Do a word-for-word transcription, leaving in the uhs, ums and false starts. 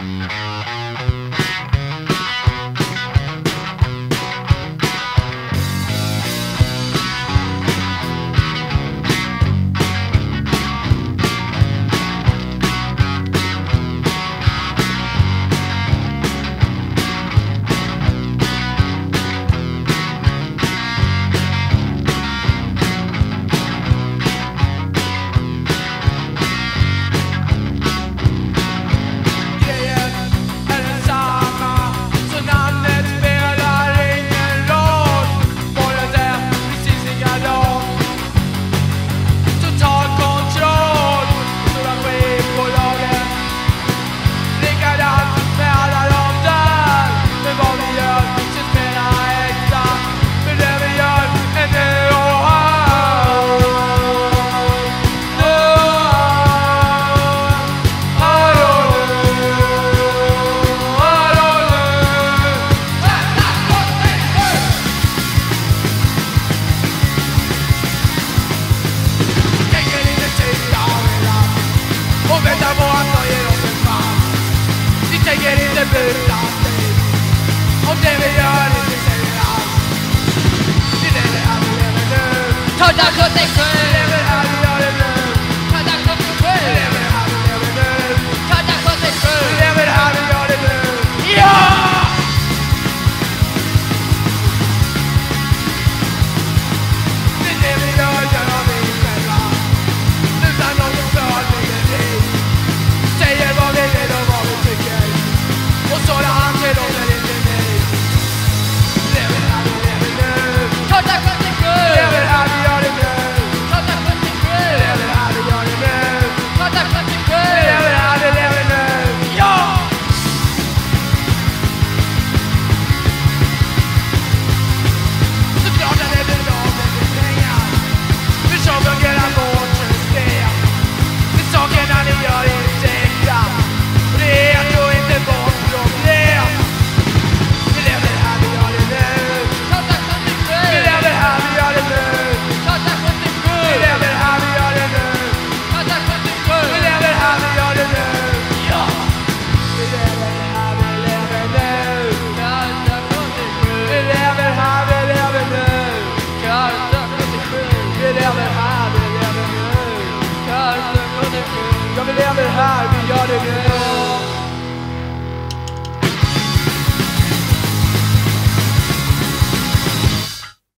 Om det vi gör inte säger allt. Vi lever här, vi lever nu. Todda sjuttiosju. Vi lever här, vi gör det nu. Todda sjuttiosju. Vi lever här, vi lever nu. Todda sjuttiosju. Vi lever här, vi gör det nu. Ja! Det är det vi gör, gör vi själva. Utan någon för ingen tid. Säger vad vi vill och vad vi tycker. Och så där han till oss är inte nej. Lever här, vi lever nu. Todda sjuttiosju. Lever här, vi gör det nu. Todda sjuttiosju. Lever här, vi gör det nu. Todda sjuttiosju. Lever här, vi lever nu. Ja! Såklart att det blir bra med det pengar. För så fungerar vårt system. Det sakerna ni gör är säkra. Och det är att du inte vårt problem. Vi lever här, vi gör det nu. Todda sjuttiosju. Vi lever här, vi gör det nu. Todda sjuttiosju. Vi lever här, vi gör det nu. Todda sjuttiosju. Vi lever här, vi gör det nu. Ja! Vi lever här, vi lever nu. Todda sjuttiosju. Vi lever här, vi lever nu. Todda sjuttiosju. Vi lever här, vi lever nu. Todda sjuttiosju. Ja, vi lever här, vi gör det nu.